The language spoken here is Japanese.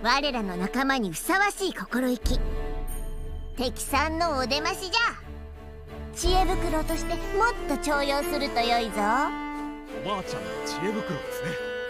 我らの仲間にふさわしい心意気。敵さんのお出ましじゃ。知恵袋としてもっと重用するとよいぞ。 おばあちゃんの知恵袋ですね。